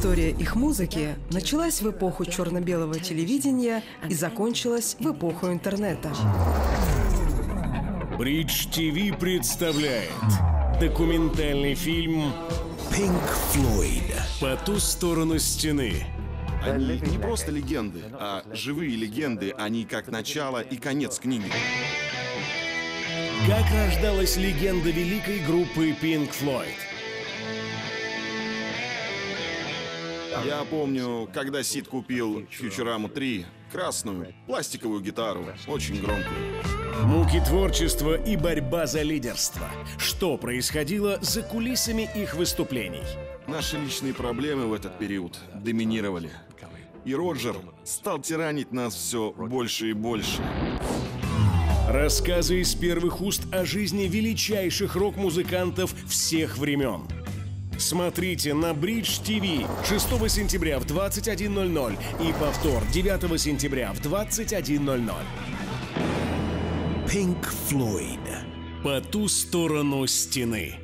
История их музыки началась в эпоху черно-белого телевидения и закончилась в эпоху интернета. Бридж ТВ представляет документальный фильм Pink Floyd. «По ту сторону стены». Они не просто легенды, а живые легенды. Они как начало и конец книги. Как рождалась легенда великой группы Pink Floyd? Я помню, когда Сид купил Фьючераму 3, красную, пластиковую гитару, очень громкую. Муки творчества и борьба за лидерство. Что происходило за кулисами их выступлений? Наши личные проблемы в этот период доминировали. И Роджер стал тиранить нас все больше и больше. Рассказы из первых уст о жизни величайших рок-музыкантов всех времен. Смотрите на Бридж ТВ 6 сентября в 21:00 и повтор 9 сентября в 21:00. Pink Floyd. По ту сторону стены.